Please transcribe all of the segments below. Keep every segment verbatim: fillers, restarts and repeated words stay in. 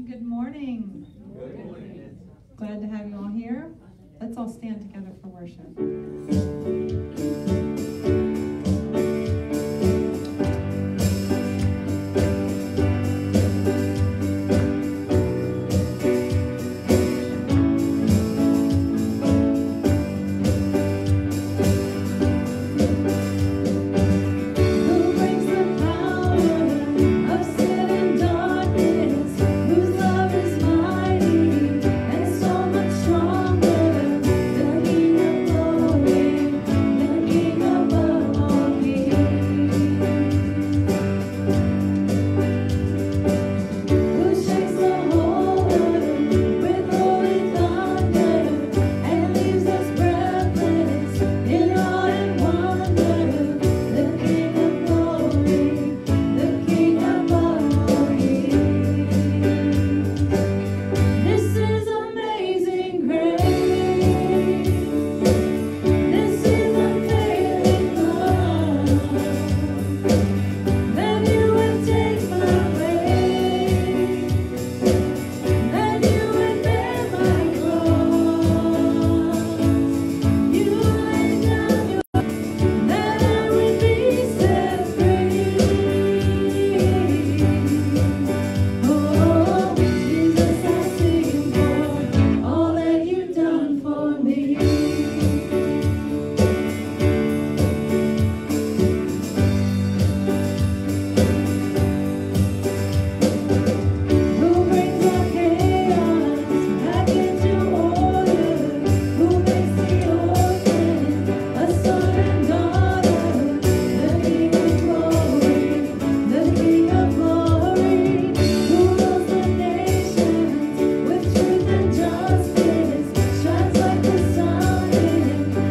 Good morning. Good morning. Glad to have you all here. Let's all stand together for worship.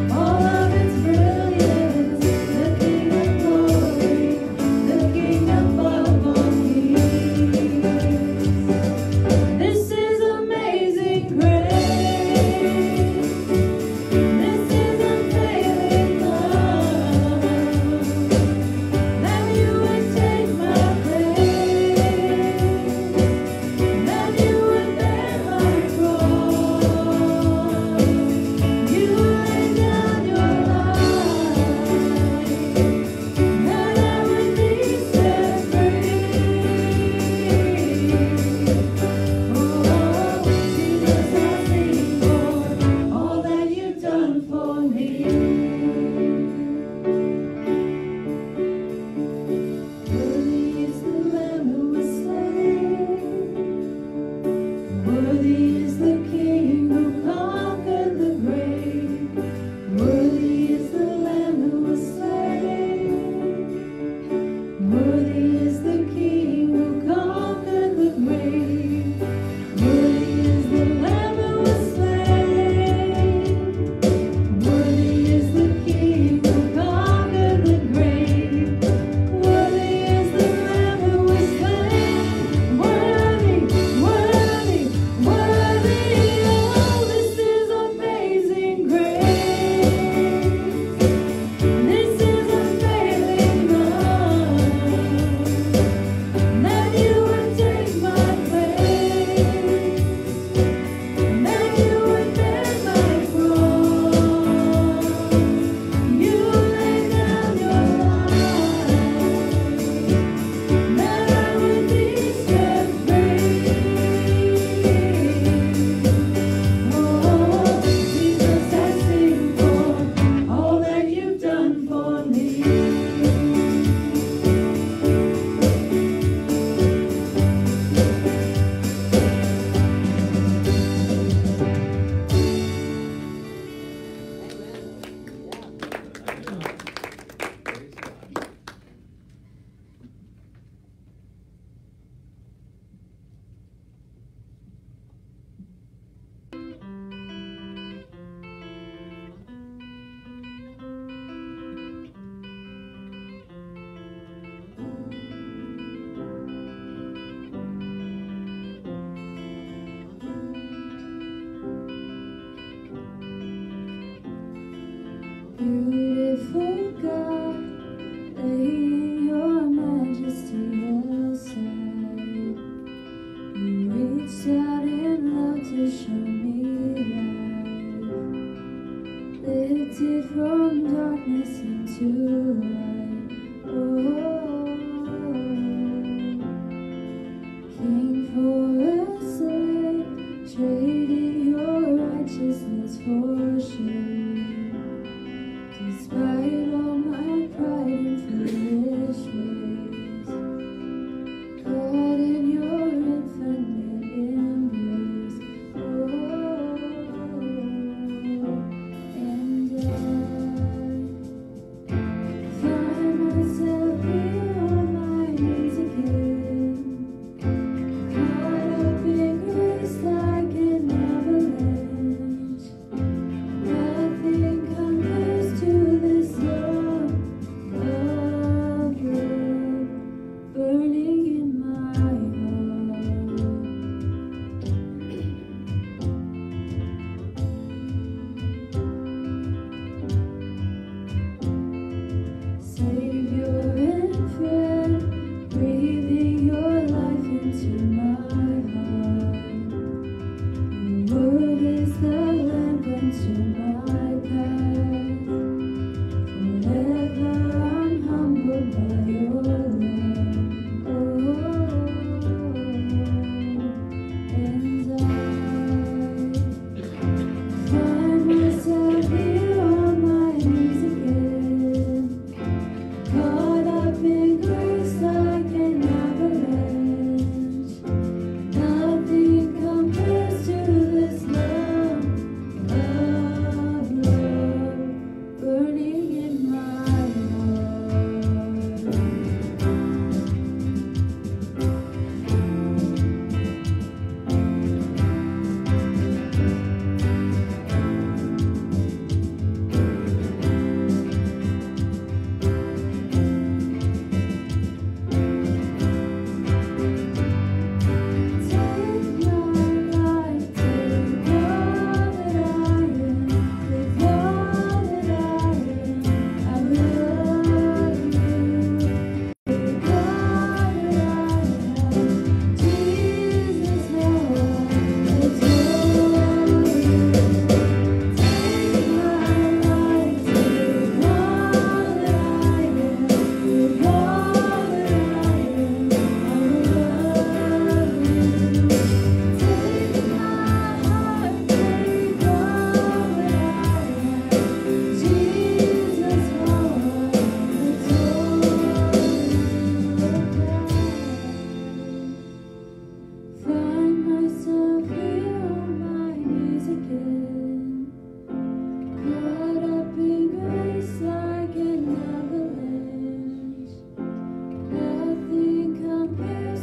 King of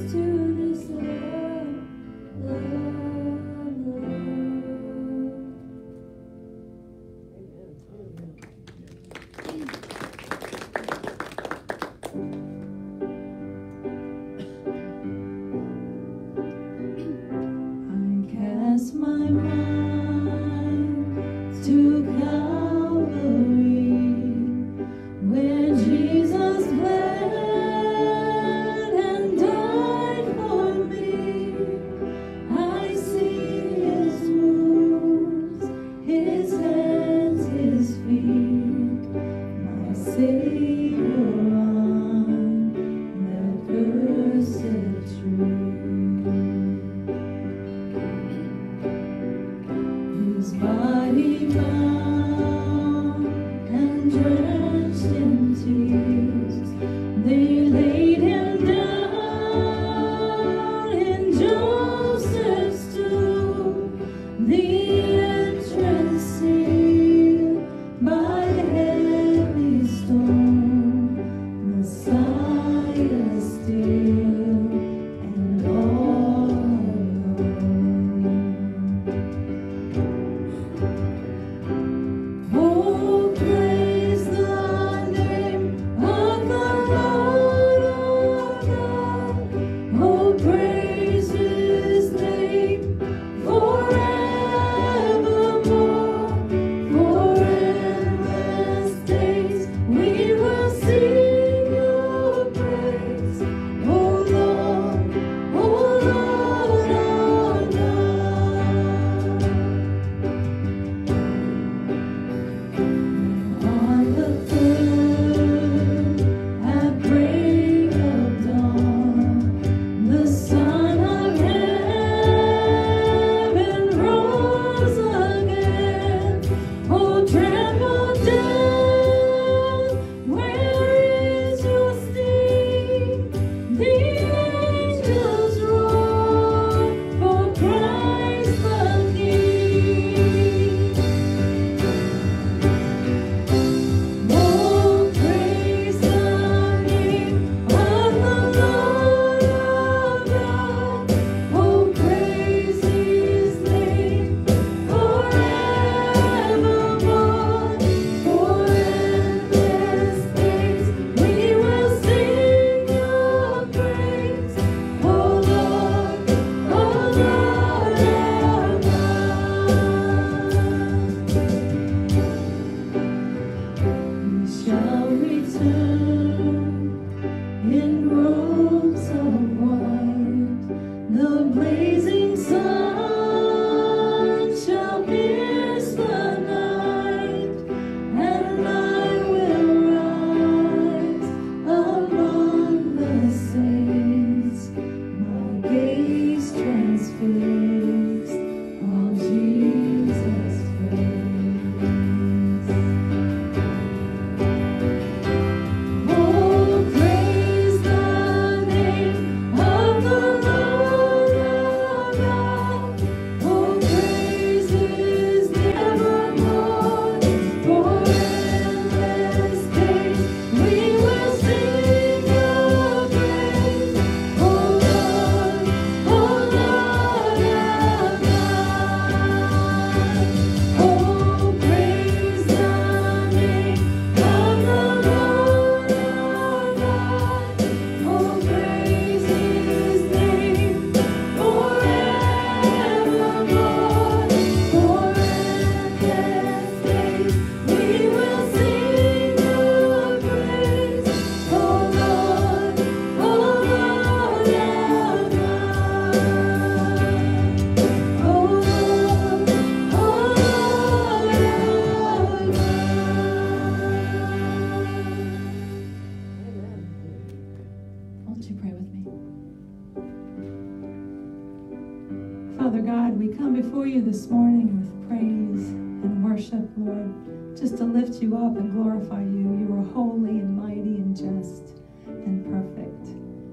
before you this morning with praise and worship, Lord, just to lift you up and glorify you. You are holy and mighty and just and perfect.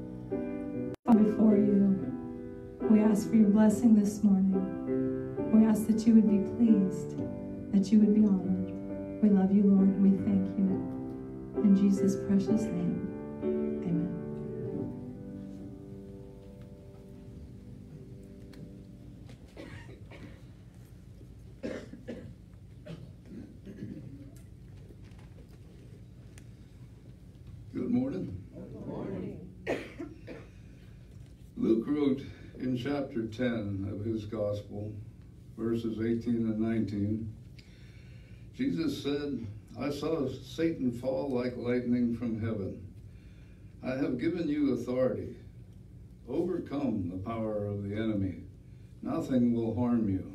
Come before you. We ask for your blessing this morning. We ask that you would be pleased, that you would be honored. We love you, Lord. We thank you. In Jesus' precious name, amen. Luke wrote in chapter ten of his gospel, verses eighteen and nineteen, Jesus said, I saw Satan fall like lightning from heaven. I have given you authority. Overcome the power of the enemy. Nothing will harm you.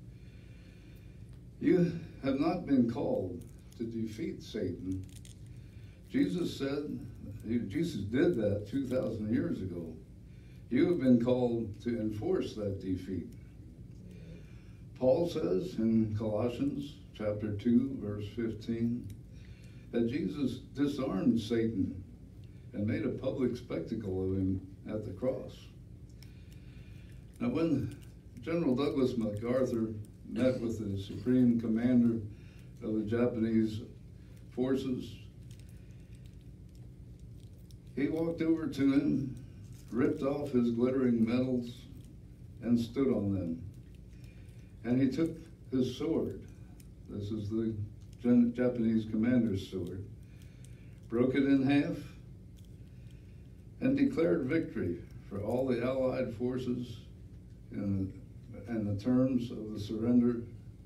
You have not been called to defeat Satan. Jesus said, Jesus did that two thousand years ago. You have been called to enforce that defeat. Paul says in Colossians chapter two, verse fifteen, that Jesus disarmed Satan and made a public spectacle of him at the cross. Now, when General Douglas MacArthur met with the Supreme Commander of the Japanese forces, he walked over to him, ripped off his glittering medals, and stood on them. And he took his sword, this is the Japanese commander's sword, broke it in half, and declared victory for all the Allied forces in, and the terms of the surrender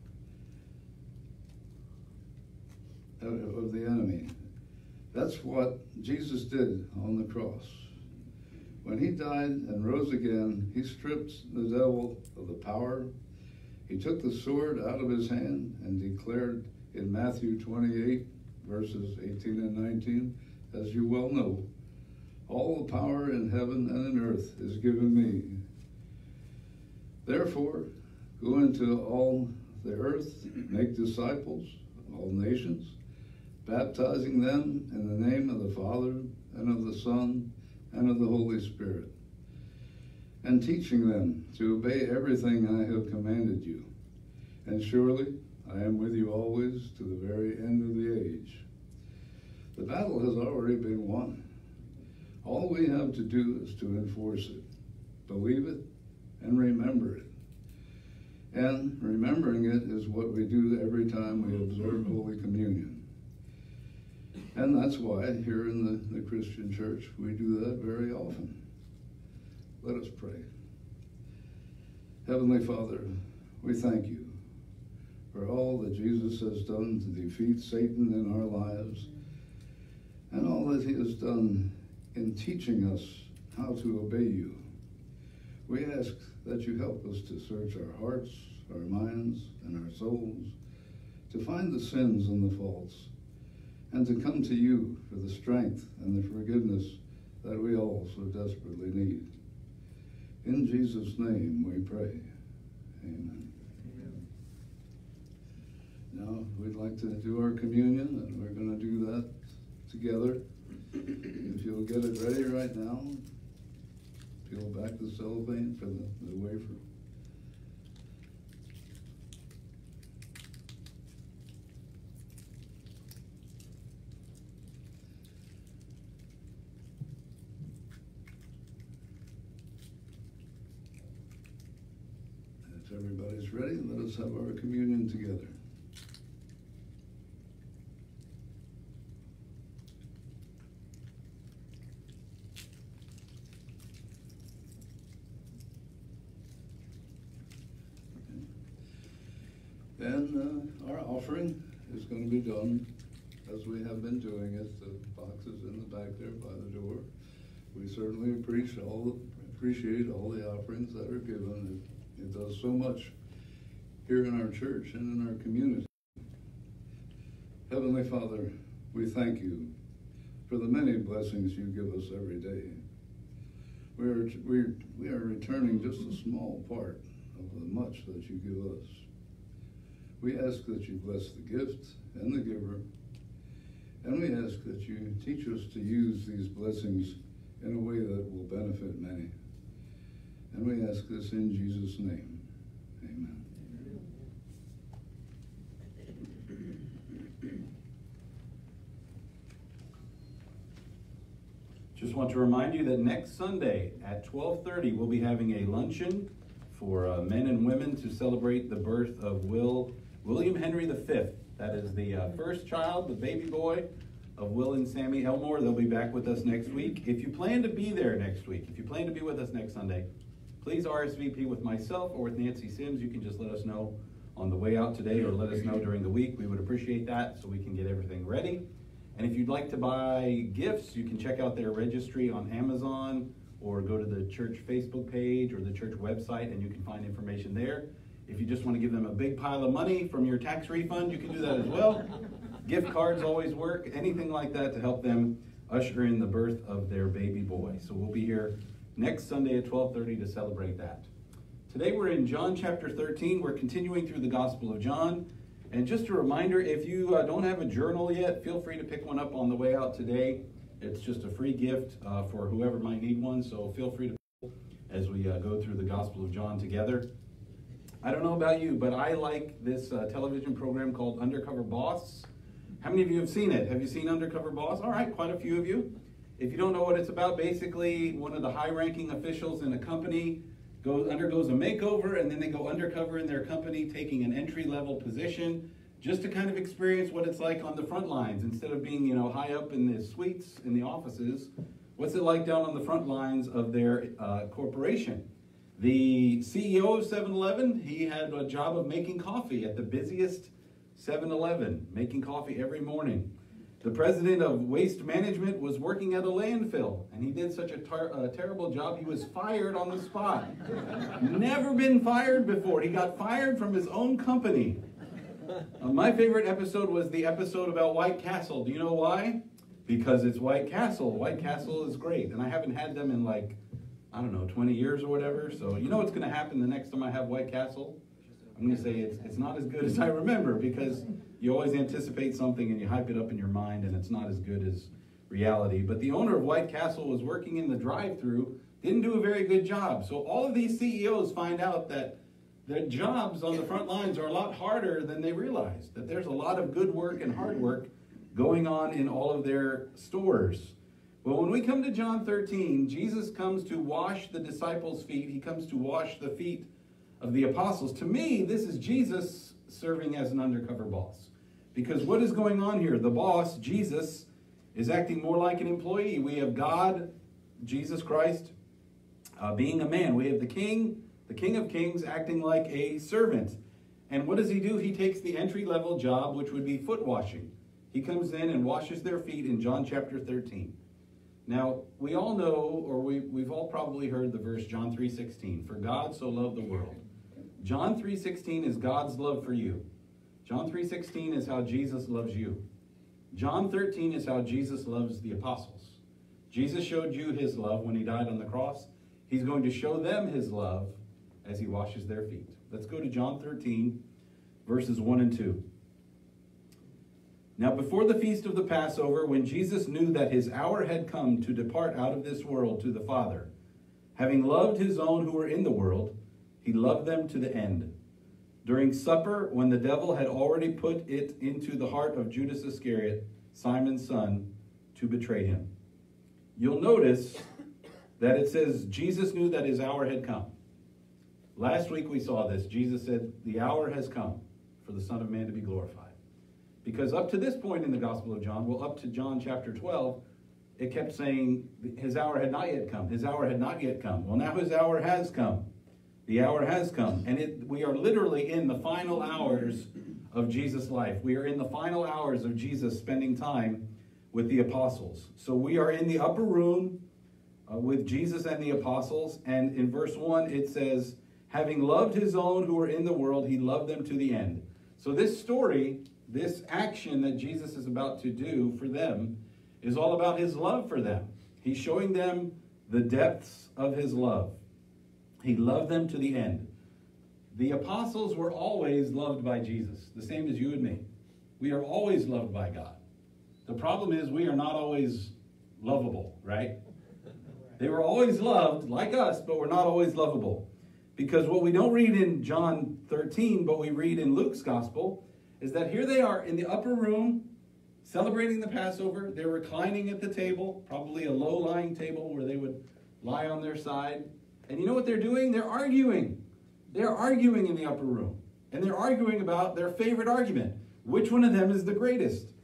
of, of the enemy. That's what Jesus did on the cross. When he died and rose again, he stripped the devil of the power. He took the sword out of his hand and declared in Matthew twenty-eight, verses eighteen and nineteen, as you well know, all the power in heaven and in earth is given me. Therefore, go into all the earth, make disciples of all nations, baptizing them in the name of the Father and of the Son and of the Holy Spirit, and teaching them to obey everything I have commanded you. And surely I am with you always to the very end of the age. The battle has already been won. All we have to do is to enforce it, believe it, and remember it. And remembering it is what we do every time we observe Holy Communion. And that's why here in the, the Christian church, we do that very often. Let us pray. Heavenly Father, we thank you for all that Jesus has done to defeat Satan in our lives, and all that he has done in teaching us how to obey you. We ask that you help us to search our hearts, our minds, and our souls, to find the sins and the faults, and to come to you for the strength and the forgiveness that we all so desperately need. In Jesus' name we pray. Amen. Amen. Now we'd like to do our communion, and we're going to do that together. If you'll get it ready right now, peel back the cellophane for the, the wafer. If everybody's ready, let us have our communion together. Then uh, our offering is going to be done as we have been doing it. The boxes in the back there by the door. We certainly appreciate all, appreciate all the offerings that are given. It, it does so much here in our church and in our community. Heavenly Father, we thank you for the many blessings you give us every day. We are, we, we are returning just a small part of the much that you give us. We ask that you bless the gift and the giver, and we ask that you teach us to use these blessings in a way that will benefit many. And we ask this in Jesus' name. Amen. Just want to remind you that next Sunday at twelve thirty, we'll be having a luncheon for uh, men and women to celebrate the birth of Will William Henry the Fifth. That is the uh, first child, the baby boy of Will and Sammy Elmore. They'll be back with us next week. If you plan to be there next week, if you plan to be with us next Sunday, please R S V P with myself or with Nancy Sims. You can just let us know on the way out today or let us know during the week. We would appreciate that so we can get everything ready. And if you'd like to buy gifts, you can check out their registry on Amazon or go to the church Facebook page or the church website and you can find information there. If you just want to give them a big pile of money from your tax refund, you can do that as well. Gift cards always work, anything like that to help them usher in the birth of their baby boy. So we'll be here next Sunday at twelve thirty to celebrate that. Today we're in John chapter thirteen. We're continuing through the Gospel of John. And just a reminder, if you uh, don't have a journal yet, feel free to pick one up on the way out today. It's just a free gift uh, for whoever might need one, so feel free to as we uh, go through the Gospel of John together. I don't know about you, but I like this uh, television program called Undercover Boss. How many of you have seen it? Have you seen Undercover Boss? All right, quite a few of you. If you don't know what it's about, basically one of the high-ranking officials in a company goes undergoes a makeover, and then they go undercover in their company, taking an entry-level position, just to kind of experience what it's like on the front lines. Instead of being, you know, high up in the suites in the offices, what's it like down on the front lines of their uh, corporation? The C E O of seven eleven, he had a job of making coffee at the busiest seven eleven, making coffee every morning. The president of Waste Management was working at a landfill, and he did such a, tar a terrible job, he was fired on the spot. Never been fired before. He got fired from his own company. Uh, my favorite episode was the episode about White Castle. Do you know why? Because it's White Castle. White Castle is great, and I haven't had them in like, I don't know, twenty years or whatever, so you know what's going to happen the next time I have White Castle? I'm going to say it's, it's not as good as I remember, because you always anticipate something and you hype it up in your mind and it's not as good as reality. But the owner of White Castle was working in the drive-thru, didn't do a very good job. So all of these C E Os find out that their jobs on the front lines are a lot harder than they realize, that there's a lot of good work and hard work going on in all of their stores. Well, when we come to John thirteen, Jesus comes to wash the disciples' feet. He comes to wash the feet of the apostles. To me, this is Jesus serving as an undercover boss. Because what is going on here? The boss, Jesus, is acting more like an employee. We have God, Jesus Christ, uh, being a man. We have the King, the King of Kings, acting like a servant. And what does he do? He takes the entry-level job, which would be foot washing. He comes in and washes their feet in John chapter thirteen. Now, we all know, or we, we've all probably heard the verse John three sixteen, for God so loved the world. John three sixteen is God's love for you. John three sixteen is how Jesus loves you. John thirteen is how Jesus loves the apostles. Jesus showed you his love when he died on the cross. He's going to show them his love as he washes their feet. Let's go to John thirteen, verses one and two. Now before the feast of the Passover, when Jesus knew that his hour had come to depart out of this world to the Father, having loved his own who were in the world, he loved them to the end. During supper, when the devil had already put it into the heart of Judas Iscariot, Simon's son, to betray him. You'll notice that it says Jesus knew that his hour had come. Last week we saw this. Jesus said, the hour has come for the Son of Man to be glorified. Because up to this point in the Gospel of John, well, up to John chapter twelve, it kept saying his hour had not yet come. His hour had not yet come. Well, now his hour has come. The hour has come. And it, we are literally in the final hours of Jesus' life. We are in the final hours of Jesus spending time with the apostles. So we are in the upper room uh, with Jesus and the apostles. And in verse one, it says, having loved his own who were in the world, he loved them to the end. So this story, this action that Jesus is about to do for them, is all about his love for them. He's showing them the depths of his love. He loved them to the end. The apostles were always loved by Jesus, the same as you and me. We are always loved by God. The problem is we are not always lovable, right? They were always loved like us, but we're not always lovable. Because what we don't read in John thirteen, but we read in Luke's gospel, is that here they are in the upper room celebrating the Passover. They're reclining at the table, probably a low-lying table where they would lie on their side. And you know what they're doing? They're arguing. They're arguing in the upper room. And they're arguing about their favorite argument. Which one of them is the greatest?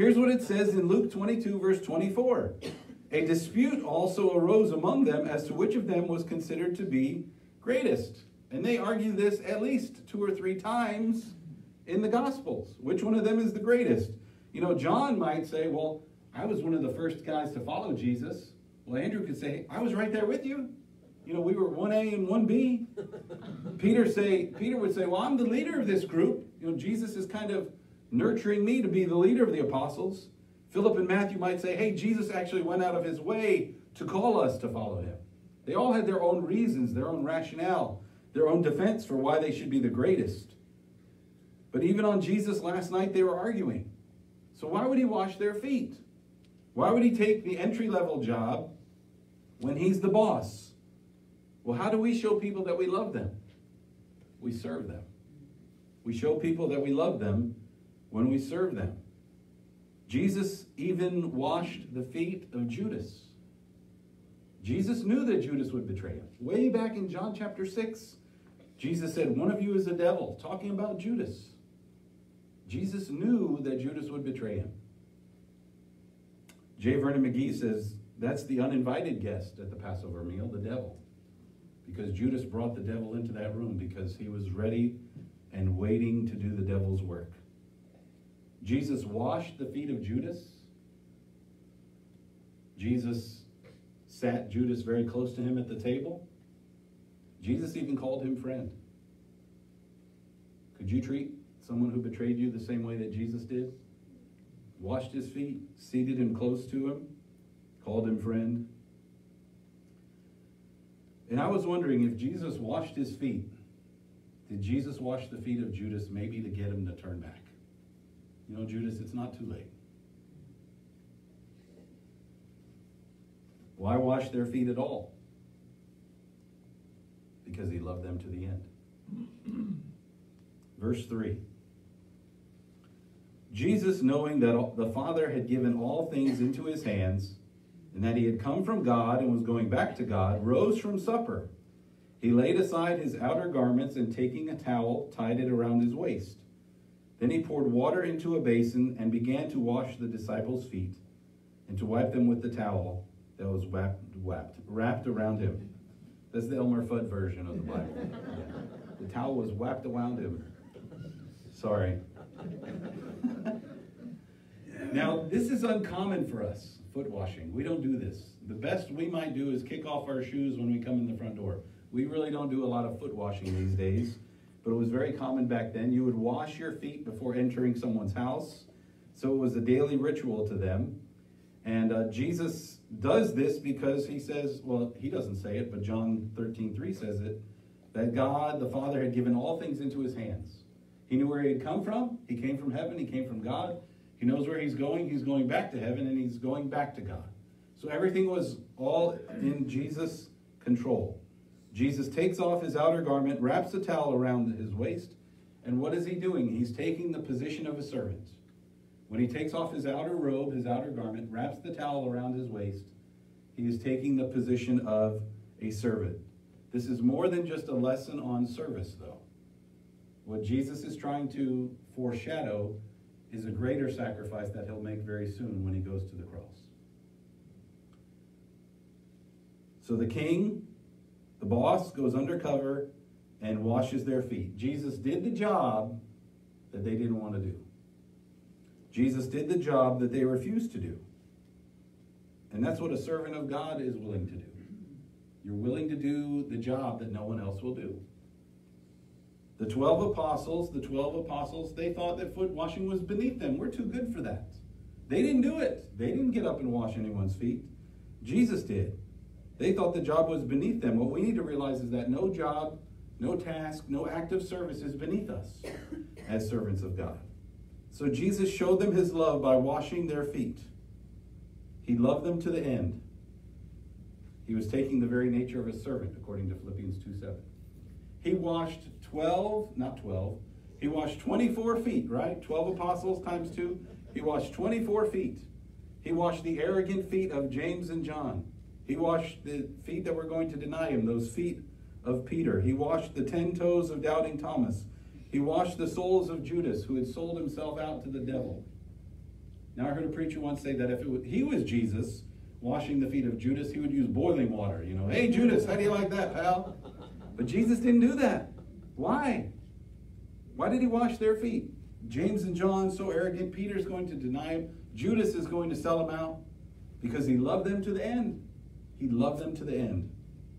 Here's what it says in Luke twenty-two, verse twenty-four. A dispute also arose among them as to which of them was considered to be greatest. And they argue this at least two or three times in the Gospels. Which one of them is the greatest? You know, John might say, well, I was one of the first guys to follow Jesus. Well, Andrew could say, I was right there with you. You know, we were one A and one B. Peter say, Peter would say, well, I'm the leader of this group. You know, Jesus is kind of nurturing me to be the leader of the apostles. Philip and Matthew might say, hey, Jesus actually went out of his way to call us to follow him. They all had their own reasons, their own rationale, their own defense for why they should be the greatest. But even on Jesus last night, they were arguing. So why would he wash their feet? Why would he take the entry-level job when he's the boss? Well, how do we show people that we love them? We serve them. We show people that we love them when we serve them. Jesus even washed the feet of Judas. Jesus knew that Judas would betray him. Way back in John chapter six, Jesus said, one of you is a devil, talking about Judas. Jesus knew that Judas would betray him. J. Vernon McGee says, that's the uninvited guest at the Passover meal, the devil. Because Judas brought the devil into that room because he was ready and waiting to do the devil's work. Jesus washed the feet of Judas. Jesus sat Judas very close to him at the table. Jesus even called him friend. Could you treat someone who betrayed you the same way that Jesus did? Washed his feet, seated him close to him, called him friend. And I was wondering, if Jesus washed his feet, did Jesus wash the feet of Judas maybe to get him to turn back? You know, Judas, it's not too late. Why wash their feet at all? Because he loved them to the end. Verse three. Jesus, knowing that the Father had given all things into his hands, and that he had come from God and was going back to God, rose from supper. He laid aside his outer garments, and taking a towel, tied it around his waist. Then he poured water into a basin and began to wash the disciples' feet and to wipe them with the towel that was wrapped, wrapped, wrapped around him. That's the Elmer Fudd version of the Bible. Yeah. The towel was wrapped around him. Sorry. Now, this is uncommon for us, foot washing. We don't do this. The best we might do is kick off our shoes when we come in the front door. We really don't do a lot of foot washing these days, but it was very common back then. You would wash your feet before entering someone's house, so it was a daily ritual to them. And uh, Jesus does this because he says, well, he doesn't say it, but John thirteen three says it, that God, the Father, had given all things into his hands. He knew where he had come from. He came from heaven. He came from God. He knows where he's going. He's going back to heaven, and he's going back to God. So everything was all in Jesus' control. Jesus takes off his outer garment, wraps a towel around his waist, and what is he doing? He's taking the position of a servant. When he takes off his outer robe, his outer garment, wraps the towel around his waist, he is taking the position of a servant. This is more than just a lesson on service, though. What Jesus is trying to foreshadow is a greater sacrifice that he'll make very soon when he goes to the cross. So the king, the boss, goes undercover and washes their feet. Jesus did the job that they didn't want to do. Jesus did the job that they refused to do. And that's what a servant of God is willing to do. You're willing to do the job that no one else will do. The twelve apostles, the twelve apostles, they thought that foot washing was beneath them. We're too good for that. They didn't do it. They didn't get up and wash anyone's feet. Jesus did. They thought the job was beneath them. What we need to realize is that no job, no task, no act of service is beneath us as servants of God. So Jesus showed them his love by washing their feet. He loved them to the end. He was taking the very nature of a servant, according to Philippians two seven. He washed twelve, not twelve, he washed twenty-four feet, right? twelve apostles times two. He washed twenty-four feet. He washed the arrogant feet of James and John. He washed the feet that were going to deny him, those feet of Peter. He washed the ten toes of doubting Thomas. He washed the soles of Judas, who had sold himself out to the devil. Now, I heard a preacher once say that if it was, he was Jesus washing the feet of Judas, he would use boiling water. You know, hey, Judas, how do you like that, pal? But Jesus didn't do that. Why? Why did he wash their feet? James and John, so arrogant. Peter's going to deny him. Judas is going to sell him out because he loved them to the end. He loved them to the end.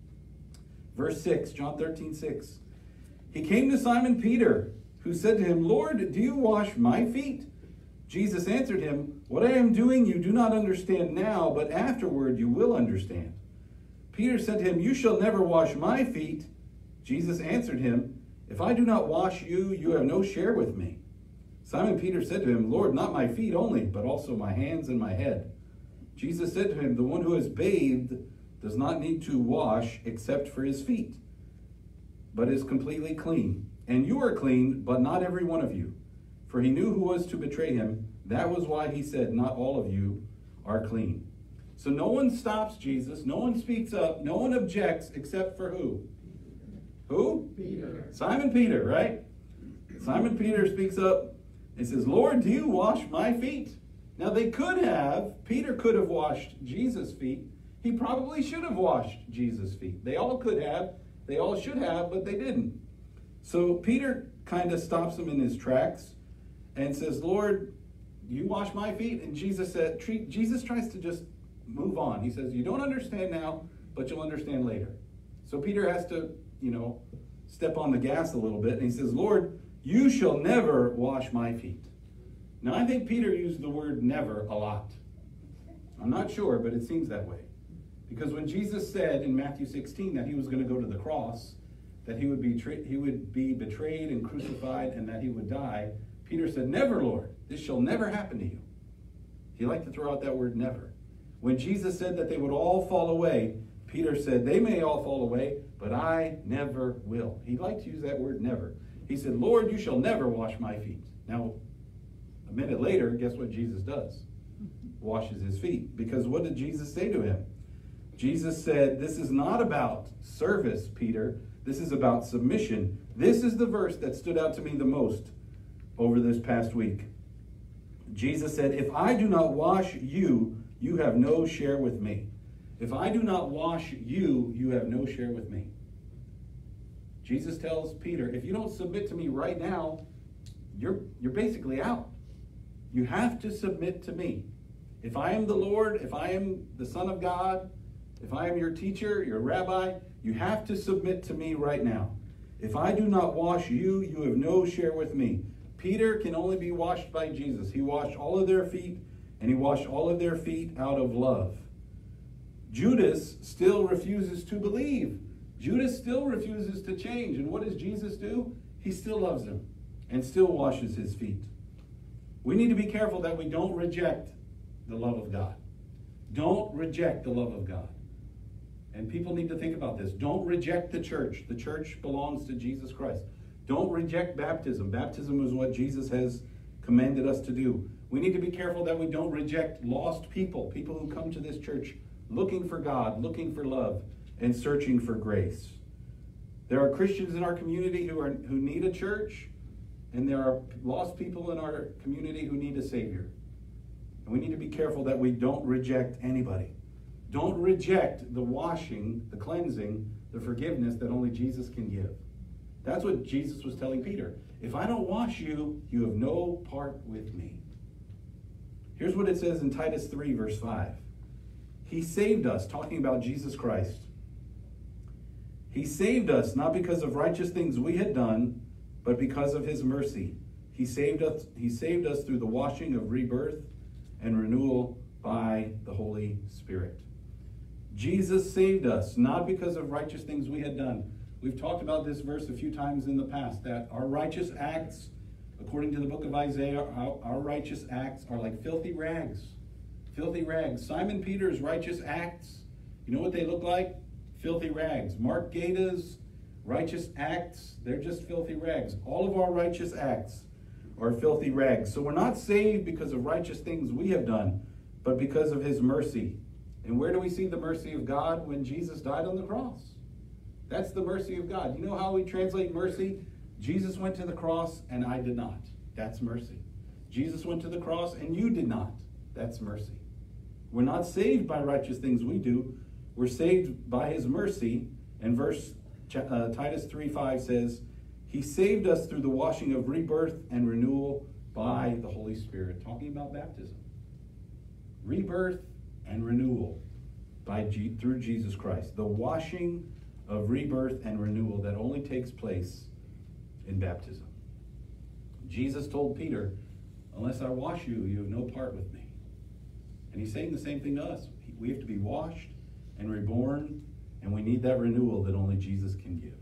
Verse six, John thirteen, six. He came to Simon Peter, who said to him, Lord, do you wash my feet? Jesus answered him, what I am doing you do not understand now, but afterward you will understand. Peter said to him, you shall never wash my feet. Jesus answered him, if I do not wash you, you have no share with me. Simon Peter said to him, Lord, not my feet only, but also my hands and my head. Jesus said to him, the one who is bathed does not need to wash except for his feet, but is completely clean. And you are clean, but not every one of you. For he knew who was to betray him. That was why he said, not all of you are clean. So no one stops Jesus. No one speaks up. No one objects except for who? Who? Peter. Simon Peter, right? Simon Peter speaks up and says, Lord, do you wash my feet? Now they could have, Peter could have washed Jesus' feet. He probably should have washed Jesus' feet. They all could have. They all should have, but they didn't. So Peter kind of stops him in his tracks and says, Lord, you wash my feet? And Jesus said, treat, Jesus tries to just move on. He says, you don't understand now, but you'll understand later. So Peter has to, you know, step on the gas a little bit. And he says, Lord, you shall never wash my feet. Now, I think Peter used the word never a lot. I'm not sure, but it seems that way. Because when Jesus said in Matthew sixteen that he was going to go to the cross, that he would be tra- he would be betrayed and crucified and that he would die, Peter said, never, Lord, this shall never happen to you. He liked to throw out that word never. When Jesus said that they would all fall away, Peter said, they may all fall away, but I never will. He liked to use that word never. He said, Lord, you shall never wash my feet. Now, a minute later, guess what Jesus does? Washes his feet. Because what did Jesus say to him? Jesus said, this is not about service, Peter. This is about submission. This is the verse that stood out to me the most over this past week. Jesus said, if I do not wash you, you have no share with me. If I do not wash you, you have no share with me. Jesus tells Peter, if you don't submit to me right now, you're, you're basically out. You have to submit to me. If I am the Lord, if I am the Son of God, if I am your teacher, your rabbi, you have to submit to me right now. If I do not wash you, you have no share with me. Peter can only be washed by Jesus. He washed all of their feet, and he washed all of their feet out of love. Judas still refuses to believe. Judas still refuses to change. And what does Jesus do? He still loves him and still washes his feet. We need to be careful that we don't reject the love of God. Don't reject the love of God. And people need to think about this. Don't reject the church. The church belongs to Jesus Christ. Don't reject baptism. Baptism is what Jesus has commanded us to do. We need to be careful that we don't reject lost people, people who come to this church looking for God, looking for love, and searching for grace. There are Christians in our community who are who need a church, and there are lost people in our community who need a Savior. And we need to be careful that we don't reject anybody. Don't reject the washing, the cleansing, the forgiveness that only Jesus can give. That's what Jesus was telling Peter. If I don't wash you, you have no part with me. Here's what it says in Titus three, verse five. He saved us, talking about Jesus Christ. He saved us not because of righteous things we had done, but because of his mercy. He saved us, he saved us through the washing of rebirth and renewal by the Holy Spirit. Jesus saved us not because of righteous things we had done. We've talked about this verse a few times in the past, that our righteous acts, according to the book of Isaiah, our, our righteous acts are like filthy rags. Filthy rags. Simon Peter's righteous acts, you know what they look like? Filthy rags. Mark Gada's righteous acts, they're just filthy rags. All of our righteous acts are filthy rags. So we're not saved because of righteous things we have done, but because of his mercy. And where do we see the mercy of God? When Jesus died on the cross. That's the mercy of God. You know how we translate mercy? Jesus went to the cross and I did not. That's mercy. Jesus went to the cross and you did not. That's mercy. We're not saved by righteous things we do. We're saved by his mercy. And verse uh, Titus three five says, he saved us through the washing of rebirth and renewal by the Holy Spirit. Talking about baptism. Rebirth and renewal by G- through Jesus Christ. The washing of rebirth and renewal that only takes place in baptism. Jesus told Peter, unless I wash you, you have no part with me. And he's saying the same thing to us. We have to be washed and reborn, and we need that renewal that only Jesus can give.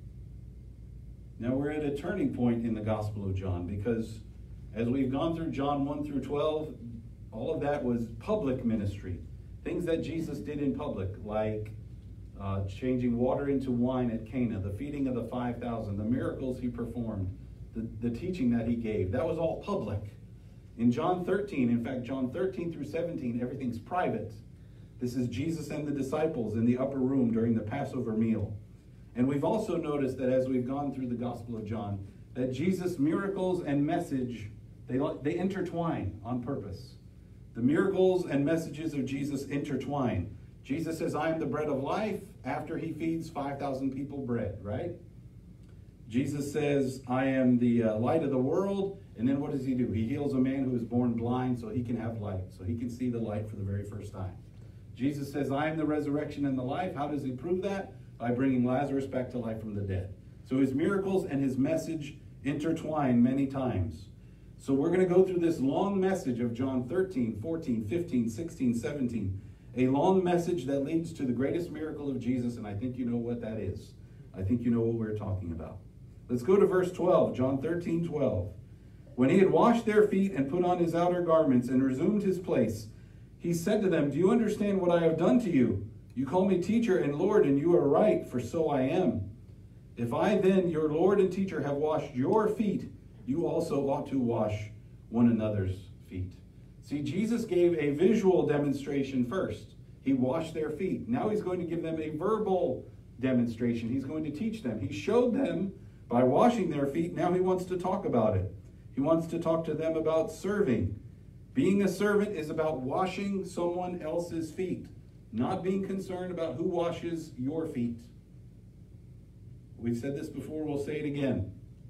Now we're at a turning point in the Gospel of John, because as we've gone through John one through twelve, all of that was public ministry. Things that Jesus did in public, like uh, changing water into wine at Cana, the feeding of the five thousand, the miracles he performed, the, the teaching that he gave. That was all public. In John thirteen, in fact, John thirteen through seventeen, everything's private. This is Jesus and the disciples in the upper room during the Passover meal. And we've also noticed that as we've gone through the Gospel of John, that Jesus' miracles and message, they, they intertwine on purpose. The miracles and messages of Jesus intertwine. Jesus says, I am the bread of life, after he feeds five thousand people bread, right? Jesus says, I am the uh, light of the world. And then what does he do? He heals a man who is born blind so he can have light, so he can see the light for the very first time. Jesus says, I am the resurrection and the life. How does he prove that? By bringing Lazarus back to life from the dead. So his miracles and his message intertwine many times. So we're going to go through this long message of John thirteen, fourteen, fifteen, sixteen, seventeen. A long message that leads to the greatest miracle of Jesus, and I think you know what that is. I think you know what we're talking about. Let's go to verse twelve, John thirteen, twelve. When he had washed their feet and put on his outer garments and resumed his place, he said to them, do you understand what I have done to you? You call me teacher and Lord, and you are right, for so I am. If I then, your Lord and teacher, have washed your feet, you also ought to wash one another's feet. See, Jesus gave a visual demonstration first. He washed their feet. Now he's going to give them a verbal demonstration. He's going to teach them. He showed them by washing their feet. Now he wants to talk about it. He wants to talk to them about serving. Being a servant is about washing someone else's feet, not being concerned about who washes your feet. We've said this before, we'll say it again.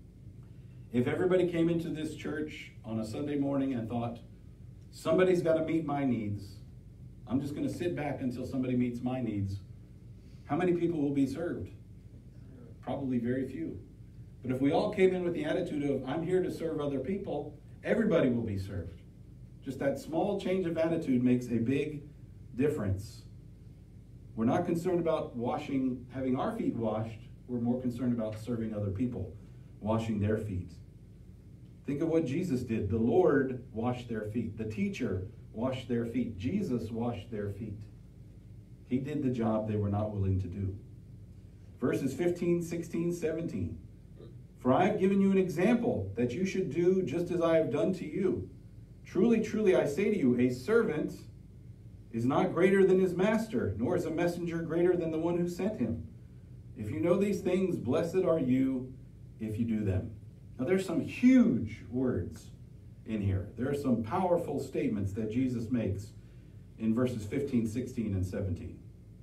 If everybody came into this church on a Sunday morning and thought, somebody's got to meet my needs, I'm just going to sit back until somebody meets my needs, how many people will be served? Probably very few. But if we all came in with the attitude of, I'm here to serve other people, everybody will be served. Just that small change of attitude makes a big difference. We're not concerned about washing, having our feet washed. We're more concerned about serving other people, washing their feet. Think of what Jesus did. The Lord washed their feet. The teacher washed their feet. Jesus washed their feet. He did the job they were not willing to do. Verses fifteen, sixteen, seventeen. For I have given you an example that you should do just as I have done to you. Truly, truly, I say to you, a servant is not greater than his master, nor is a messenger greater than the one who sent him. If you know these things, blessed are you if you do them. Now, there's some huge words in here. There are some powerful statements that Jesus makes in verses fifteen, sixteen, and seventeen.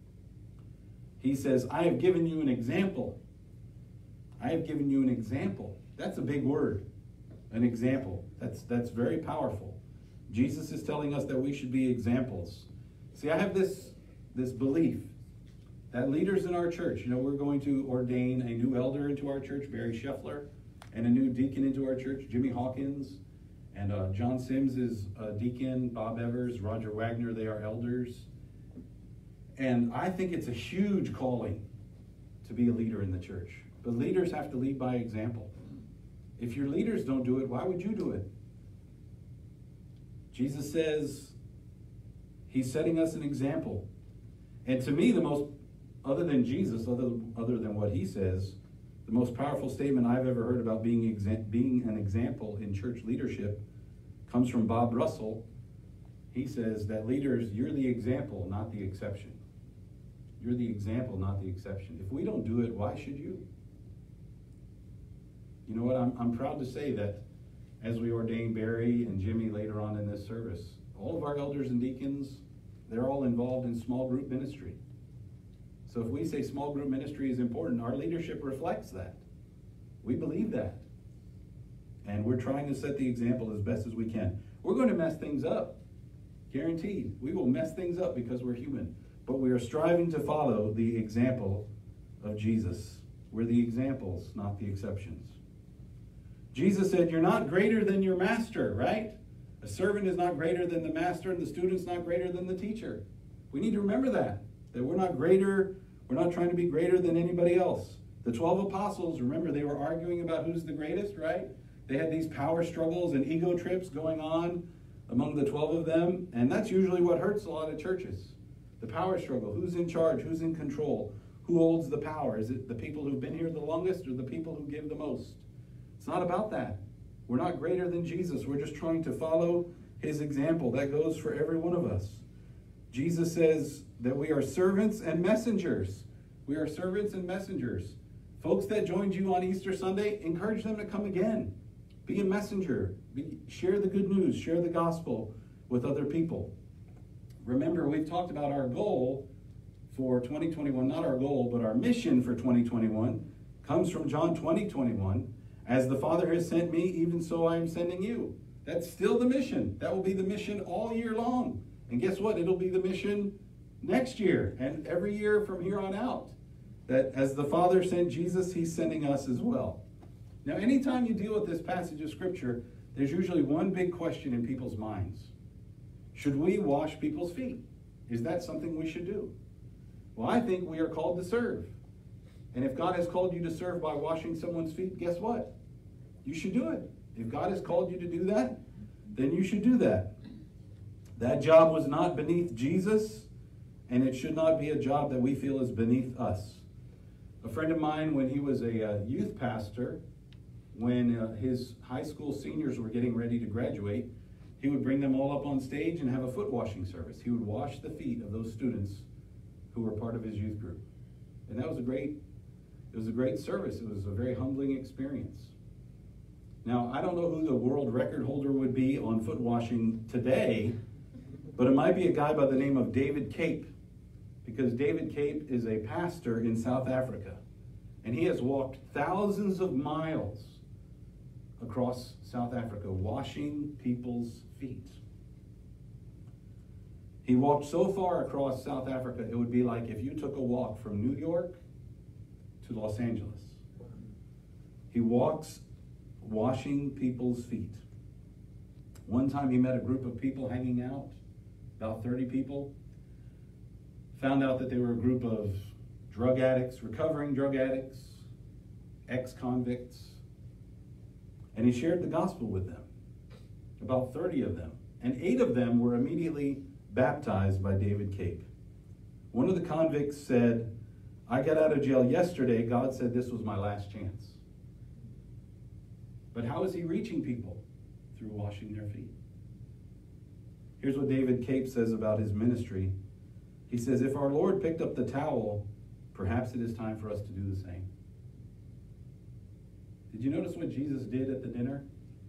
He says, I have given you an example. I have given you an example. That's a big word, an example. That's, that's very powerful. Jesus is telling us that we should be examples. See, I have this, this belief that leaders in our church, you know, we're going to ordain a new elder into our church, Barry Scheffler, and a new deacon into our church, Jimmy Hawkins, and uh, John Sims is a deacon, Bob Evers, Roger Wagner, they are elders. And I think it's a huge calling to be a leader in the church. But leaders have to lead by example. If your leaders don't do it, why would you do it? Jesus says he's setting us an example. And to me, the most, other than Jesus, other, other than what he says, the most powerful statement I've ever heard about being, exa- being an example in church leadership comes from Bob Russell. He says that leaders, you're the example, not the exception. You're the example, not the exception. If we don't do it, why should you? You know what? I'm, I'm proud to say that as we ordain Barry and Jimmy later on in this service. All of our elders and deacons, they're all involved in small group ministry. So if we say small group ministry is important, our leadership reflects that. We believe that. And we're trying to set the example as best as we can. We're going to mess things up. Guaranteed. We will mess things up because we're human. But we are striving to follow the example of Jesus. We're the examples, not the exceptions. Jesus said, you're not greater than your master, right? A servant is not greater than the master, and the student's not greater than the teacher. We need to remember that, that we're not greater, we're not trying to be greater than anybody else. The twelve apostles, remember, they were arguing about who's the greatest, right? They had these power struggles and ego trips going on among the twelve of them, and that's usually what hurts a lot of churches. The power struggle, who's in charge, who's in control, who holds the power? Is it the people who've been here the longest or the people who give the most? It's not about that. We're not greater than Jesus. We're just trying to follow his example. That goes for every one of us. Jesus says that we are servants and messengers. We are servants and messengers. Folks that joined you on Easter Sunday, encourage them to come again. Be a messenger. Be, share the good news. Share the gospel with other people. Remember, we've talked about our goal for twenty twenty-one. Not our goal, but our mission for twenty twenty-one comes from John twenty, twenty-one. As the Father has sent me, even so I am sending you. That's still the mission. That will be the mission all year long. And guess what? It'll be the mission next year and every year from here on out. That as the Father sent Jesus, he's sending us as well. Now, anytime you deal with this passage of Scripture, there's usually one big question in people's minds. Should we wash people's feet? Is that something we should do? Well, I think we are called to serve. And if God has called you to serve by washing someone's feet, guess what? You should do it. If God has called you to do that, then you should do that. That job was not beneath Jesus, and it should not be a job that we feel is beneath us. A friend of mine, when he was a uh, youth pastor, when uh, his high school seniors were getting ready to graduate, he would bring them all up on stage and have a foot washing service. He would wash the feet of those students who were part of his youth group. And that was a great, it was a great service. It was a very humbling experience. Now, I don't know who the world record holder would be on foot washing today, but it might be a guy by the name of David Cape, because David Cape is a pastor in South Africa, and he has walked thousands of miles across South Africa washing people's feet. He walked so far across South Africa, it would be like if you took a walk from New York to Los Angeles. He walks washing people's feet. One time he met a group of people hanging out, about thirty people. Found out that they were a group of drug addicts, recovering drug addicts, ex-convicts. And he shared the gospel with them, about thirty of them. And eight of them were immediately baptized by David Cape. One of the convicts said, I got out of jail yesterday. God said this was my last chance. But how is he reaching people? Through washing their feet. Here's what David Cape says about his ministry. He says, if our Lord picked up the towel, perhaps it is time for us to do the same. Did you notice what Jesus did at the dinner?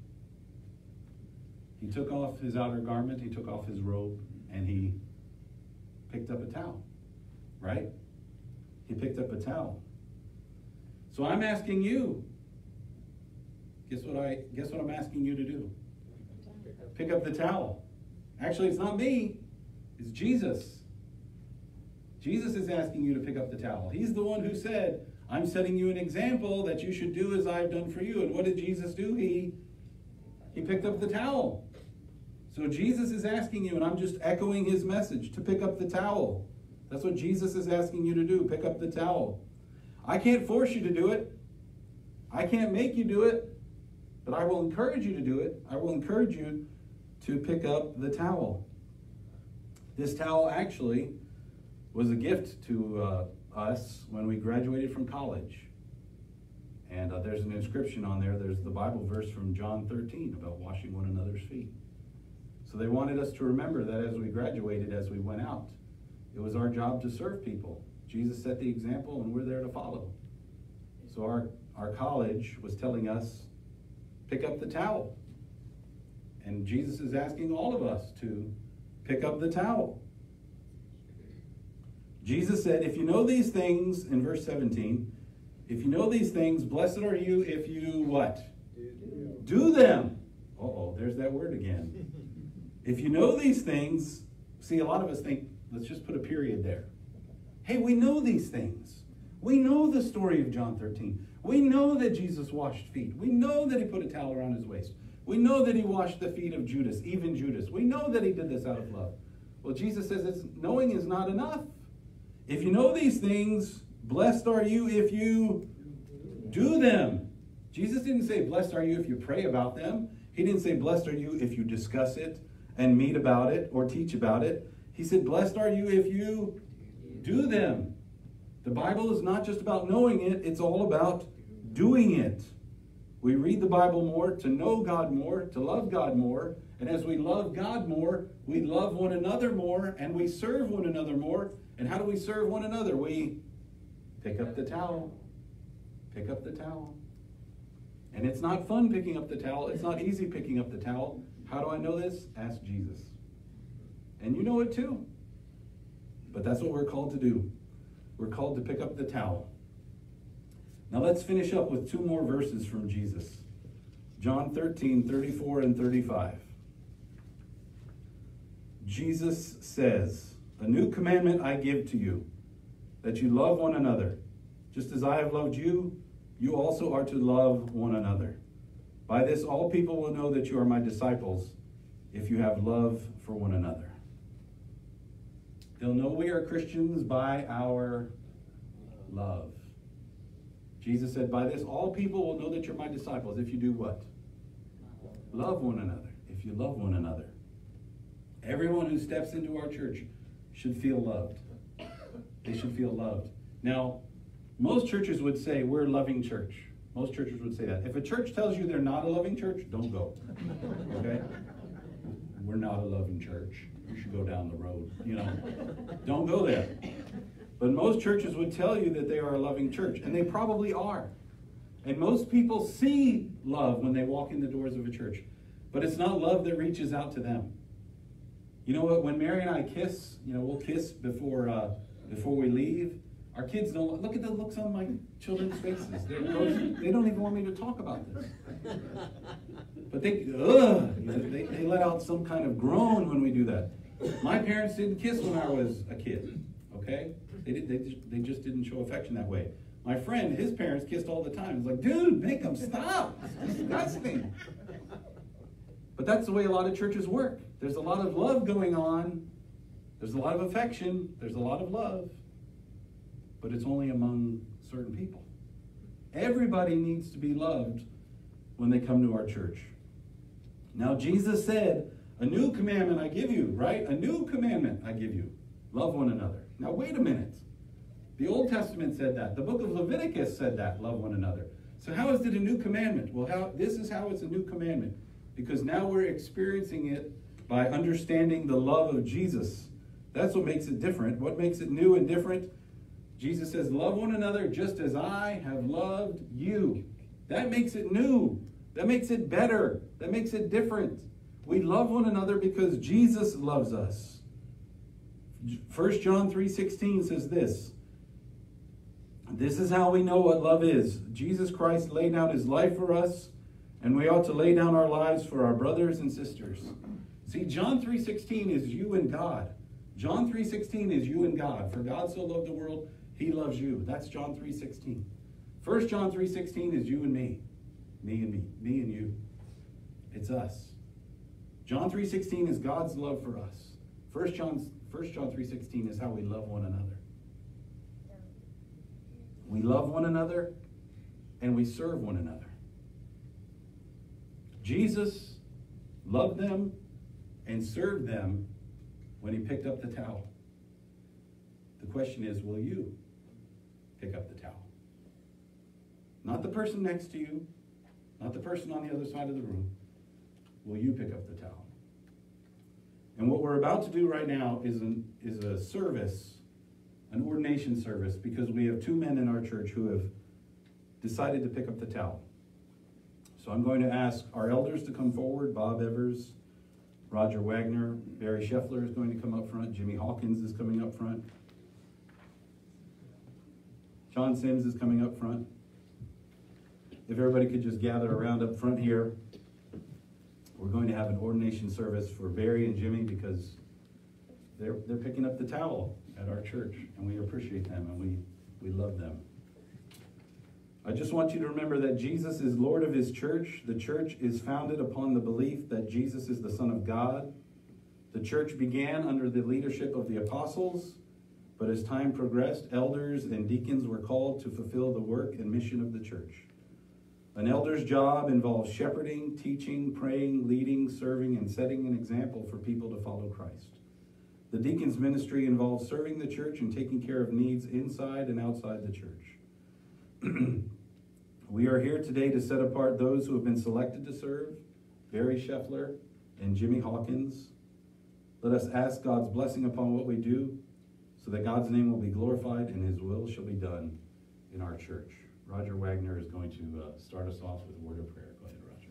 He took off his outer garment, he took off his robe, and he picked up a towel, right? He picked up a towel. So I'm asking you, guess what I guess what I'm asking you to do? Pick up the towel. Actually, it's not me, it's Jesus. Jesus is asking you to pick up the towel. He's the one who said, I'm setting you an example that you should do as I've done for you. And what did Jesus do? He, he picked up the towel. So Jesus is asking you, and I'm just echoing his message, to pick up the towel. That's what Jesus is asking you to do, pick up the towel. I can't force you to do it. I can't make you do it. But I will encourage you to do it. I will encourage you to pick up the towel. This towel actually was a gift to uh, us when we graduated from college. And uh, there's an inscription on there. There's the Bible verse from John thirteen about washing one another's feet. So they wanted us to remember that as we graduated, as we went out, it was our job to serve people. Jesus set the example, and we're there to follow. So our, our college was telling us, pick up the towel. And Jesus is asking all of us to pick up the towel. Jesus said, if you know these things, in verse seventeen, if you know these things, blessed are you if you what? Do, Do them. Uh-oh, there's that word again. If you know these things, see, a lot of us think, let's just put a period there. Hey, we know these things. We know the story of John thirteen. We know that Jesus washed feet. We know that he put a towel around his waist. We know that he washed the feet of Judas, even Judas. We know that he did this out of love. Well, Jesus says it's, knowing is not enough. If you know these things, blessed are you if you do them. Jesus didn't say, blessed are you if you pray about them. He didn't say, blessed are you if you discuss it and meet about it or teach about it. He said, blessed are you if you do them. The Bible is not just about knowing it, it's all about doing it. We read the Bible more to know God more, to love God more. And as we love God more, we love one another more, and we serve one another more. And how do we serve one another? We pick up the towel. Pick up the towel. And it's not fun picking up the towel. It's not easy picking up the towel. How do I know this? Ask Jesus. And you know it too. But that's what we're called to do. We're called to pick up the towel. Now let's finish up with two more verses from Jesus. John thirteen, thirty-four and thirty-five. Jesus says, a new commandment I give to you, that you love one another. Just as I have loved you, you also are to love one another. By this all people will know that you are my disciples, if you have love for one another. They'll know we are Christians by our love. Jesus said, by this all people will know that you're my disciples, if you do what? Love one another. If you love one another. Everyone who steps into our church should feel loved. They should feel loved. Now, most churches would say we're a loving church. Most churches would say that. If a church tells you they're not a loving church, don't go. Okay? We're not a loving church. You should go down the road. You know, don't go there. But most churches would tell you that they are a loving church, and they probably are. And most people see love when they walk in the doors of a church. But it's not love that reaches out to them. You know what? When Mary and I kiss, you know, we'll kiss before uh, before we leave. Our kids don't, look at the looks on my children's faces. They're, they don't even want me to talk about this. But they, ugh, you know, they, they let out some kind of groan when we do that. My parents didn't kiss when I was a kid, okay? They, did, they, just, they just didn't show affection that way. My friend, his parents kissed all the time. It's like, dude, make them stop. It's disgusting. But that's the way a lot of churches work. There's a lot of love going on. There's a lot of affection. There's a lot of love. But it's only among certain people. Everybody needs to be loved when they come to our church. Now, Jesus said, a new commandment I give you, right? A new commandment I give you. Love one another. Now, wait a minute. The Old Testament said that. The book of Leviticus said that, love one another. So how is it a new commandment? Well, how, this is how it's a new commandment. Because now we're experiencing it by understanding the love of Jesus. That's what makes it different. What makes it new and different? Jesus says, love one another just as I have loved you. That makes it new. That makes it better. That makes it different. We love one another because Jesus loves us. First John three sixteen says this. This is how we know what love is. Jesus Christ laid down his life for us, and we ought to lay down our lives for our brothers and sisters. See, John three sixteen is you and God. John three sixteen is you and God. For God so loved the world, he loves you. That's John three sixteen. First John three sixteen is you and me. Me and me. Me and you. It's us. John three sixteen is God's love for us. First John First John three sixteen is how we love one another. We love one another and we serve one another. Jesus loved them and served them when he picked up the towel. The question is, will you pick up the towel? Not the person next to you, not the person on the other side of the room. Will you pick up the towel? And what we're about to do right now is, an, is a service, an ordination service, because we have two men in our church who have decided to pick up the towel. So I'm going to ask our elders to come forward. Bob Evers, Roger Wagner, Barry Scheffler is going to come up front. Jimmy Hawkins is coming up front. John Sims is coming up front. If everybody could just gather around up front here. We're going to have an ordination service for Barry and Jimmy because they're, they're picking up the towel at our church, and we appreciate them, and we, we love them. I just want you to remember that Jesus is Lord of his church. The church is founded upon the belief that Jesus is the Son of God. The church began under the leadership of the apostles, but as time progressed, elders and deacons were called to fulfill the work and mission of the church. An elder's job involves shepherding, teaching, praying, leading, serving, and setting an example for people to follow Christ. The deacon's ministry involves serving the church and taking care of needs inside and outside the church. We are here today to set apart those who have been selected to serve, Barry Scheffler and Jimmy Hawkins. Let us ask God's blessing upon what we do so that God's name will be glorified and his will shall be done in our church. Roger Wagner is going to uh, start us off with a word of prayer. Go ahead, Roger.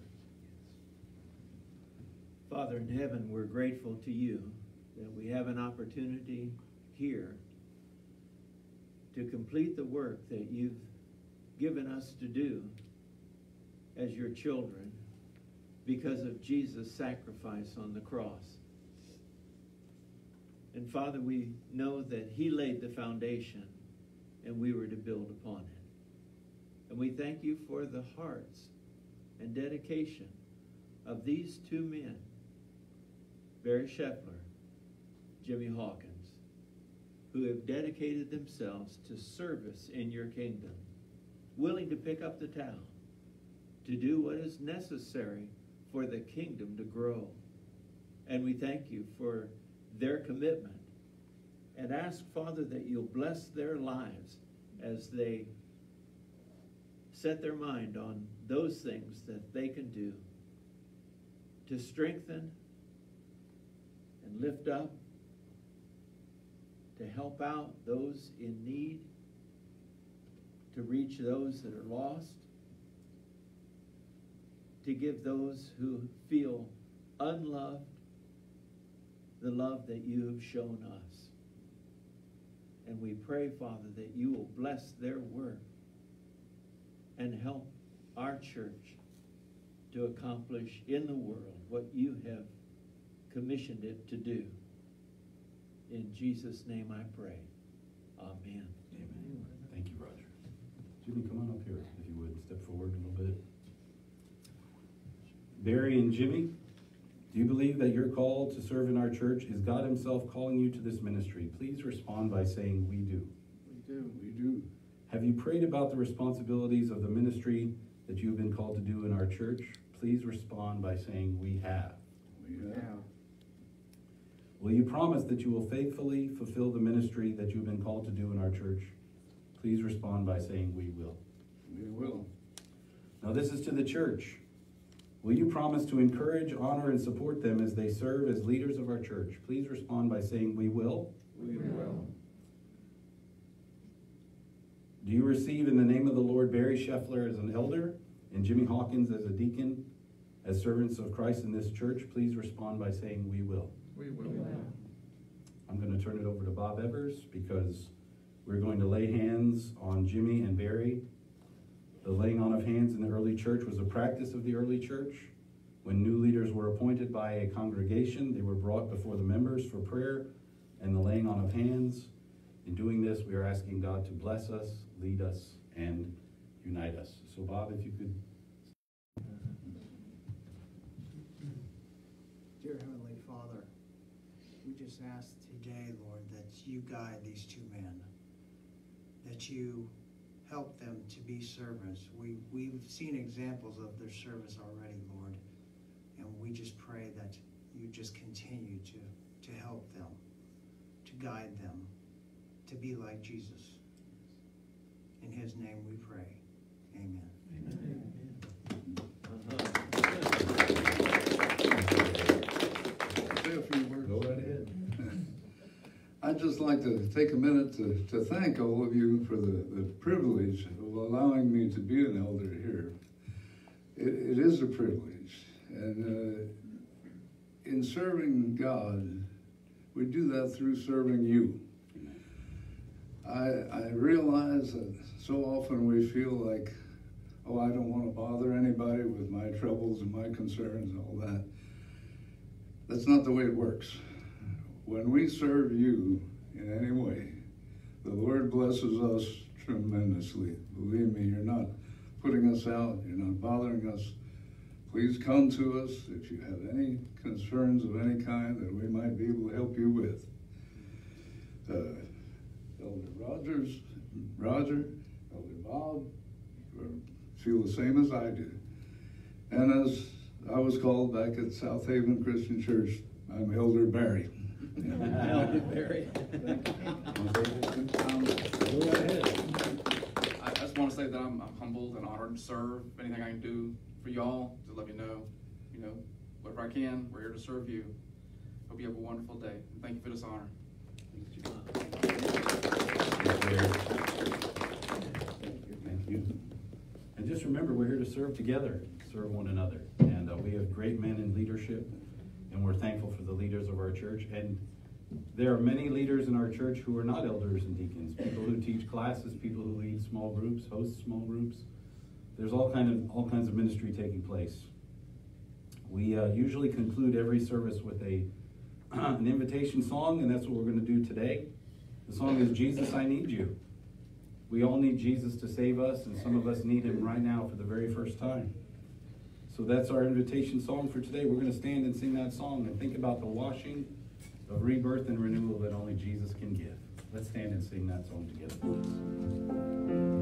Father in heaven, we're grateful to you that we have an opportunity here to complete the work that you've given us to do as your children because of Jesus' sacrifice on the cross. And Father, we know that he laid the foundation and we were to build upon it. And we thank you for the hearts and dedication of these two men, Barry Scheffler, Jimmy Hawkins, who have dedicated themselves to service in your kingdom, willing to pick up the towel, to do what is necessary for the kingdom to grow. And we thank you for their commitment and ask, Father, that you'll bless their lives as they set their mind on those things that they can do to strengthen and lift up, to help out those in need, to reach those that are lost, to give those who feel unloved the love that you have shown us. And we pray, Father, that you will bless their work and help our church to accomplish in the world what you have commissioned it to do. In Jesus' name I pray. Amen. Amen. Thank you, Roger. Jimmy, come on up here, if you would. Step forward a little bit. Barry and Jimmy, do you believe that your call to serve in our church is God himself calling you to this ministry? Please respond by saying, we do. We do. We do. Have you prayed about the responsibilities of the ministry that you've been called to do in our church? Please respond by saying, we have. We have. Will you promise that you will faithfully fulfill the ministry that you've been called to do in our church? Please respond by saying, we will. We will. Now this is to the church. Will you promise to encourage, honor, and support them as they serve as leaders of our church? Please respond by saying, we will. We will. Do you receive in the name of the Lord Barry Scheffler as an elder and Jimmy Hawkins as a deacon, as servants of Christ in this church? Please respond by saying, we will. We will. I'm going to turn it over to Bob Evers because we're going to lay hands on Jimmy and Barry. The laying on of hands in the early church was a practice of the early church. When new leaders were appointed by a congregation, they were brought before the members for prayer and the laying on of hands. In doing this, we are asking God to bless us, lead us, and unite us. So Bob, if you could. Dear Heavenly Father, we just ask today, Lord, that you guide these two men, that you help them to be servants. We, we've seen examples of their service already, Lord, and we just pray that you just continue to, to help them, to guide them, to be like Jesus. In his name we pray. Amen. Amen. Say a few words. Go right ahead. I'd just like to take a minute to, to thank all of you for the, the privilege of allowing me to be an elder here. it, it is a privilege. And uh, in serving God, we do that through serving you. I, I realize that so often we feel like, oh, I don't want to bother anybody with my troubles and my concerns and all that. That's not the way it works. When we serve you in any way, the Lord blesses us tremendously. Believe me, you're not putting us out, you're not bothering us. Please come to us if you have any concerns of any kind that we might be able to help you with. Uh, Elder Rogers, Roger, Elder Bob, feel the same as I do. And as I was called back at South Haven Christian Church, I'm Elder Barry. Elder Barry. Um, I, I just want to say that I'm, I'm humbled and honored to serve. If anything I can do for y'all, to let me know, you know, whatever I can, we're here to serve you. Hope you have a wonderful day. And thank you for this honor. Thank you. And just remember, we're here to serve together, serve one another. And uh, we have great men in leadership, and we're thankful for the leaders of our church. And there are many leaders in our church who are not elders and deacons, people who teach classes, people who lead small groups, host small groups. There's all kind of all kinds of ministry taking place. We uh, usually conclude every service with a an invitation song, and that's what we're going to do today. The song is Jesus, I Need You. We all need Jesus to save us, and some of us need him right now for the very first time. So that's our invitation song for today. We're going to stand and sing that song and think about the washing of rebirth and renewal that only Jesus can give. Let's stand and sing that song together, please.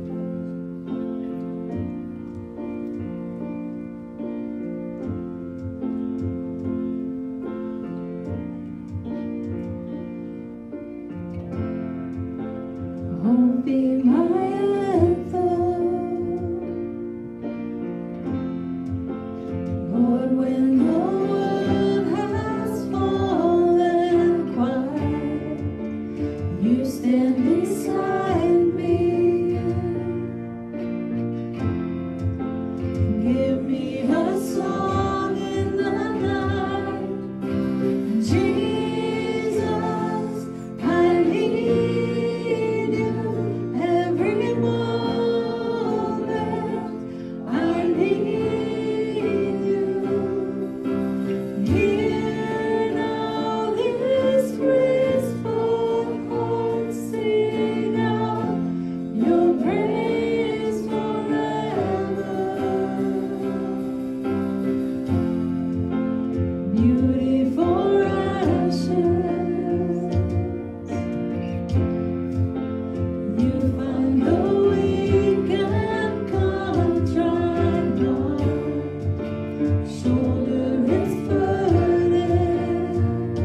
Be my anthem, Lord, when the world has fallen quiet, you stand beside me. Give me a song in the night, Jesus, I need you. Every moment I need you. Hear now this whisper heart sing out your praise forever. Beautiful ashes. You find the weak and contrite heart, shoulder its burdens,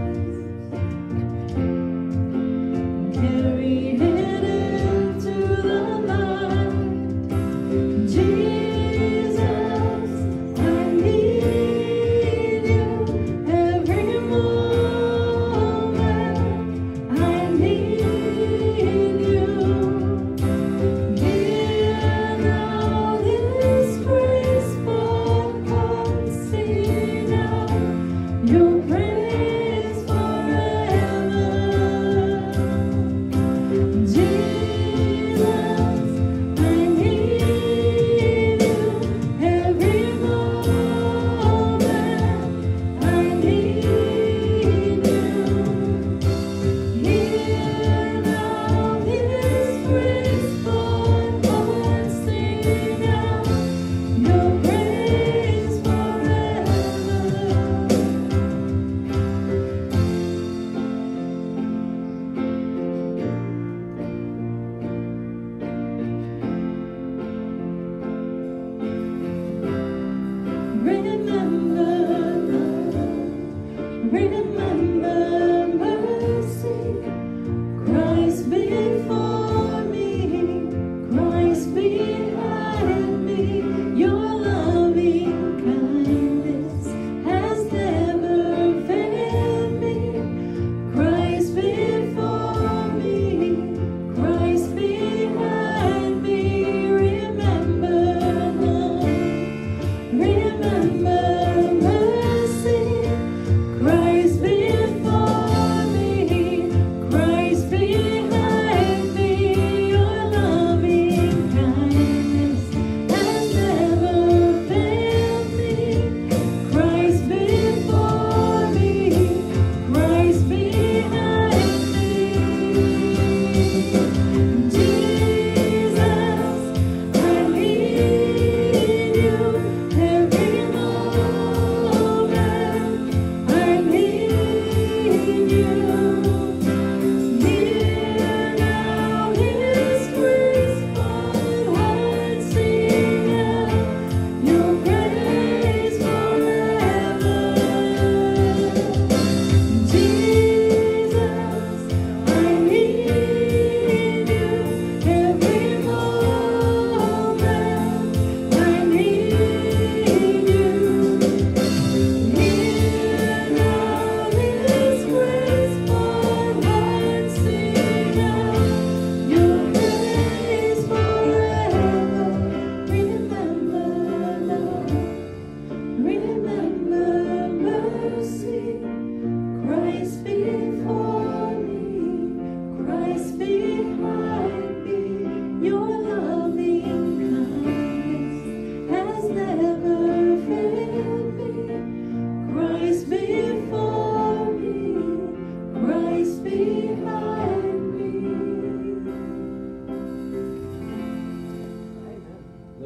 carry it into the light. Jesus, I need you every moment. I need you. Hear now this whisper heart sing out your praise forever. Jesus, I need you every moment. I need you. Hear now this whisper heart sing out your praise forever. Remember, remember mercy. Christ before me, Christ behind me. Your loving kindness has never failed me. Christ before me, Christ behind me. Remember none,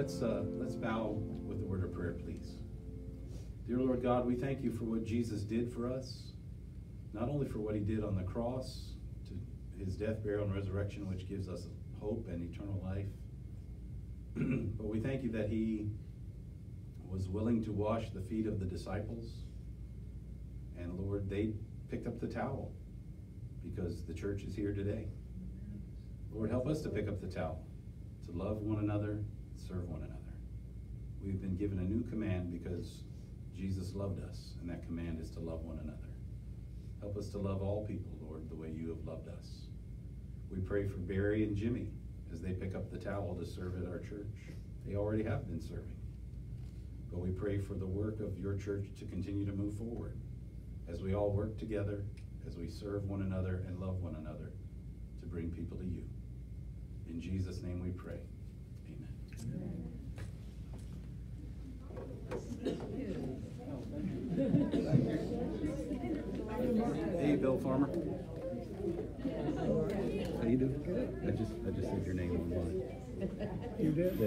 let's, uh, let's bow with a word of prayer, please. Dear Lord God, we thank you for what Jesus did for us, not only for what he did on the cross, to his death, burial, and resurrection, which gives us hope and eternal life, but we thank you that he was willing to wash the feet of the disciples. And Lord, they picked up the towel because the church is here today. Lord, help us to pick up the towel, to love one another, serve one another. We've been given a new command because Jesus loved us, and that command is to love one another. Help us to love all people, Lord, the way you have loved us. We pray for Barry and Jimmy as they pick up the towel to serve at our church. They already have been serving. But we pray for the work of your church to continue to move forward as we all work together, as we serve one another and love one another to bring people to you. In Jesus' name we pray. Amen. Hey, Bill Farmer. How you doing? I just I just said your name online. You did?